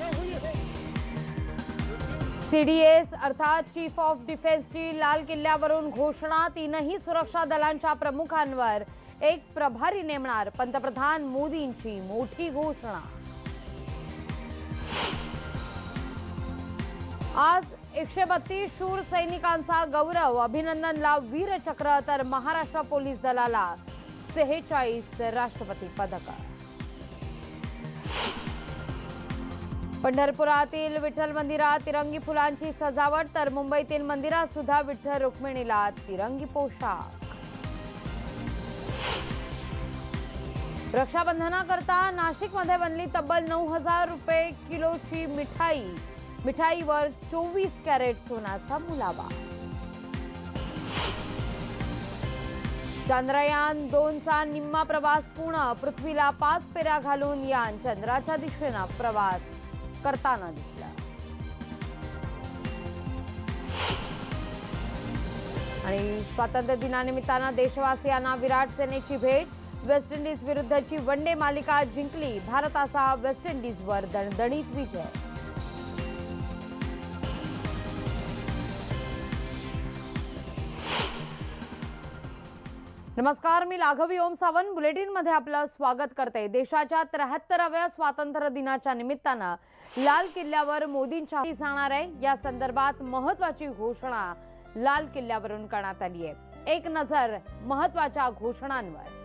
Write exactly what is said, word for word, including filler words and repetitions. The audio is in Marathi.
सीडीएस अर्थात चीफ ऑफ डिफेन्सची लाल किल्ल्यावरून घोषणा। तीनही सुरक्षा दलांच्या प्रमुखांवर एक प्रभारी नेमणार, पंतप्रधान मोदींची मोठी घोषणा। आज एकशे बत्तीस शूर सैनिकांचा गौरव, अभिनंदनला वीरचक्र तर महाराष्ट्र पोलीस दलाला सेहेचाळीस राष्ट्रपती पदक। पंढरपुरातील विठ्ठल मंदिरात तिरंगी फुलांची सजावट तर मुंबईतील मंदिरात सुद्धा विठ्ठल रुक्मिणीला तिरंगी पोशाख। रक्षाबंधनाकरता नाशिकमध्ये बनली तब्बल नऊ हजार रुपये किलोची मिठाई, मिठाईवर चोवीस कॅरेट सोन्याचा मुलावा। चंद्रयान दोनचा निम्मा प्रवास पूर्ण, पृथ्वीला पाच फेऱ्या घालून यान चंद्राच्या दिशेने प्रवास करताना दिसला। आणि स्वातंत्र्य दिनानिमित्तानं देशवासियांना विराट सेनेची भेट, वेस्ट इंडीज विरुद्धची वनडे मालिका जिंकली, भारताचा वेस्ट इंडीजवर दणदणीत विजय। नमस्कार, मी लाघवी ओम सावंत बुलेटिन मध्ये आपलं स्वागत करते। देशाच्या त्र्याहत्तराव्या स्वातंत्र्य दिनाच्या निमित्तानं लाल किल्ल्यावर मोदींच्या जाणार आहे। या संदर्भात महत्त्वाची घोषणा लाल किल्ल्यावरून करण्यात आली आहे। एक नजर महत्त्वाच्या घोषणांवर।